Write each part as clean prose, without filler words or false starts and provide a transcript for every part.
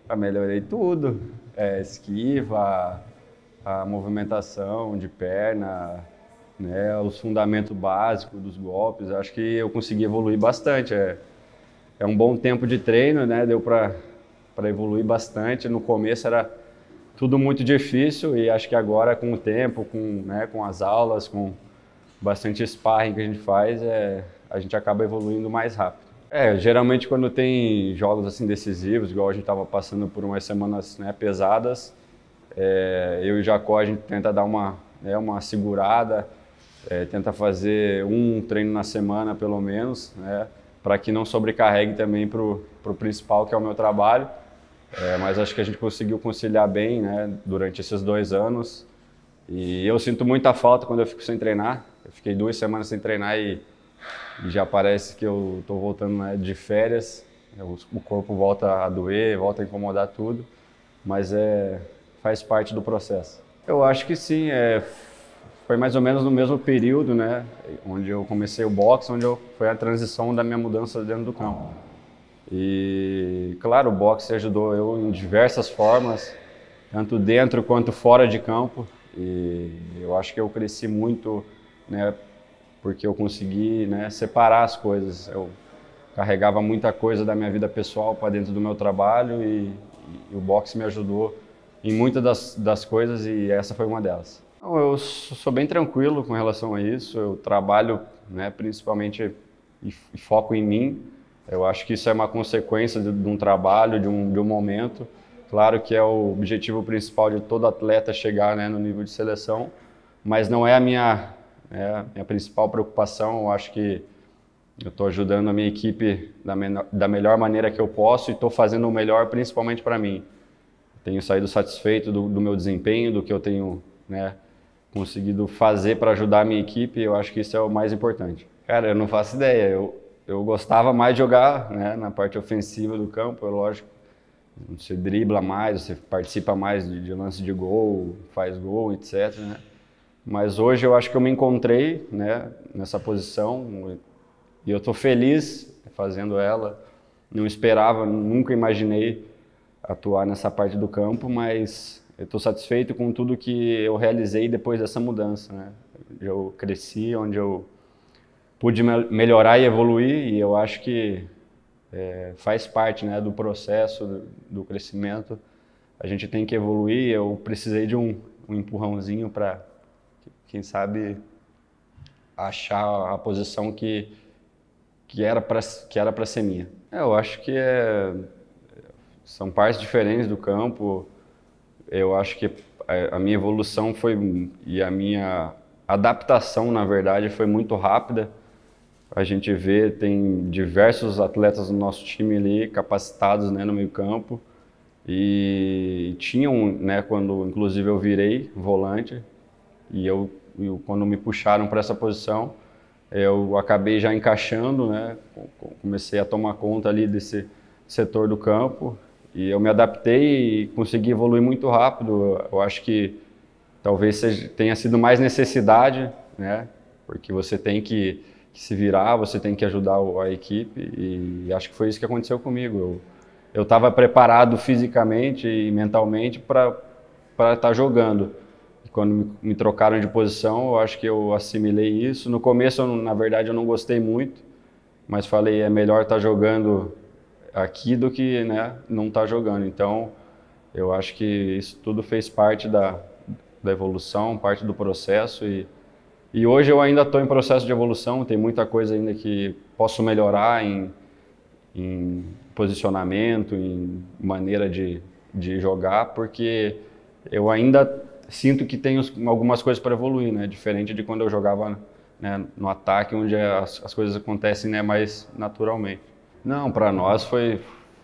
Melhorei tudo, esquiva, a movimentação de perna, né, os fundamentos básicos dos golpes. Acho que eu consegui evoluir bastante. É um bom tempo de treino, né? Deu para evoluir bastante. No começo era tudo muito difícil e acho que agora com o tempo, com as aulas, com bastante sparring que a gente faz, a gente acaba evoluindo mais rápido. Geralmente quando tem jogos assim decisivos, igual a gente estava passando por umas semanas, né, pesadas, eu e o Jacó a gente tenta dar uma segurada, tenta fazer um treino na semana pelo menos, né, para que não sobrecarregue também para o principal, que é o meu trabalho. Mas acho que a gente conseguiu conciliar bem, né, durante esses 2 anos. E eu sinto muita falta quando eu fico sem treinar. Eu fiquei 2 semanas sem treinar e já parece que eu estou voltando, né, de férias. O corpo volta a doer, volta a incomodar tudo, mas faz parte do processo. Eu acho que sim, foi mais ou menos no mesmo período, né, onde eu comecei o boxe, foi a transição da minha mudança dentro do campo. E, claro, o boxe ajudou eu em diversas formas, tanto dentro quanto fora de campo. E eu acho que eu cresci muito, né, porque eu consegui, né, separar as coisas. Eu carregava muita coisa da minha vida pessoal para dentro do meu trabalho e o boxe me ajudou em muitas das coisas e essa foi uma delas. Então, eu sou bem tranquilo com relação a isso. Eu trabalho, né, principalmente e foco em mim. Eu acho que isso é uma consequência de um trabalho, de um momento. Claro que é o objetivo principal de todo atleta chegar, né, no nível de seleção, mas não é a minha principal preocupação. Eu acho que eu estou ajudando a minha equipe da melhor maneira que eu posso e estou fazendo o melhor principalmente para mim. Tenho saído satisfeito do meu desempenho, do que eu tenho, né, conseguido fazer para ajudar a minha equipe. Eu acho que isso é o mais importante. Cara, eu não faço ideia. Eu gostava mais de jogar, né, na parte ofensiva do campo, lógico. Você dribla mais, você participa mais de lance de gol, faz gol, etc, né? Mas hoje eu acho que eu me encontrei, né, nessa posição e eu estou feliz fazendo ela. Não esperava, nunca imaginei atuar nessa parte do campo, mas eu estou satisfeito com tudo que eu realizei depois dessa mudança, né? Eu cresci, onde eu pude melhorar e evoluir, e eu acho que faz parte, né, do processo do crescimento. A gente tem que evoluir. Eu precisei de um empurrãozinho para, quem sabe, achar a posição que era para ser minha. Eu acho que são partes diferentes do campo. Eu acho que a minha evolução e a minha adaptação, na verdade, foi muito rápida. A gente vê, tem diversos atletas no nosso time ali, capacitados, né, no meio campo. E tinham, né, quando inclusive eu virei volante, e quando me puxaram para essa posição, eu acabei já encaixando, né, comecei a tomar conta ali desse setor do campo, e eu me adaptei e consegui evoluir muito rápido. Eu acho que talvez tenha sido mais necessidade, né, porque você tem que se virar, você tem que ajudar a equipe, e acho que foi isso que aconteceu comigo. Eu estava preparado fisicamente e mentalmente para estar jogando. E quando me trocaram de posição, eu acho que eu assimilei isso. No começo, na verdade, eu não gostei muito, mas falei, é melhor estar jogando aqui do que, né, não estar jogando. Então, eu acho que isso tudo fez parte da evolução, parte do processo. E hoje eu ainda estou em processo de evolução, tem muita coisa ainda que posso melhorar em posicionamento, em maneira de jogar, porque eu ainda sinto que tenho algumas coisas para evoluir, né? Diferente de quando eu jogava, né, no ataque, onde as coisas acontecem, né, mais naturalmente. Não, para nós foi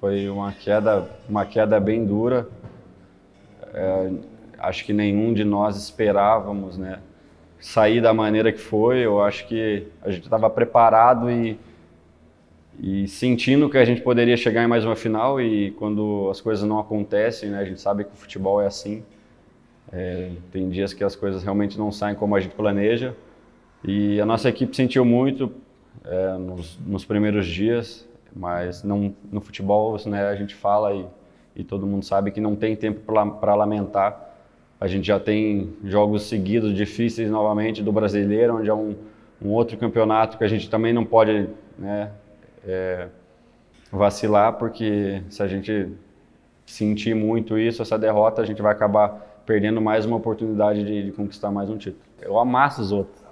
uma queda bem dura. Acho que nenhum de nós esperávamos, né, sair da maneira que foi. Eu acho que a gente estava preparado e sentindo que a gente poderia chegar em mais uma final, e quando as coisas não acontecem, né, a gente sabe que o futebol é assim. Tem dias que as coisas realmente não saem como a gente planeja, e a nossa equipe sentiu muito nos primeiros dias, mas não, no futebol, né, a gente fala e todo mundo sabe que não tem tempo para lamentar. A gente já tem jogos seguidos difíceis novamente do Brasileiro, onde é um outro campeonato que a gente também não pode, né, vacilar, porque se a gente sentir muito isso, essa derrota, a gente vai acabar perdendo mais uma oportunidade de conquistar mais um título. Eu amasso os outros.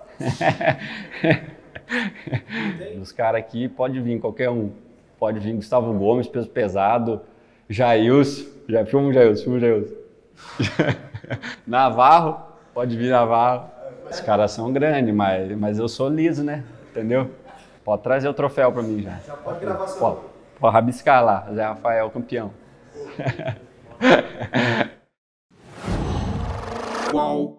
Os caras aqui pode vir qualquer um. Pode vir Gustavo Gomes, peso pesado, Jailson, filma o Jailson. Navarro, pode vir Navarro. Os caras são grandes, mas eu sou liso, né? Entendeu? Pode trazer o troféu pra mim já. Já pode gravar seu. Pode rabiscar lá, Zé Rafael campeão. Qual?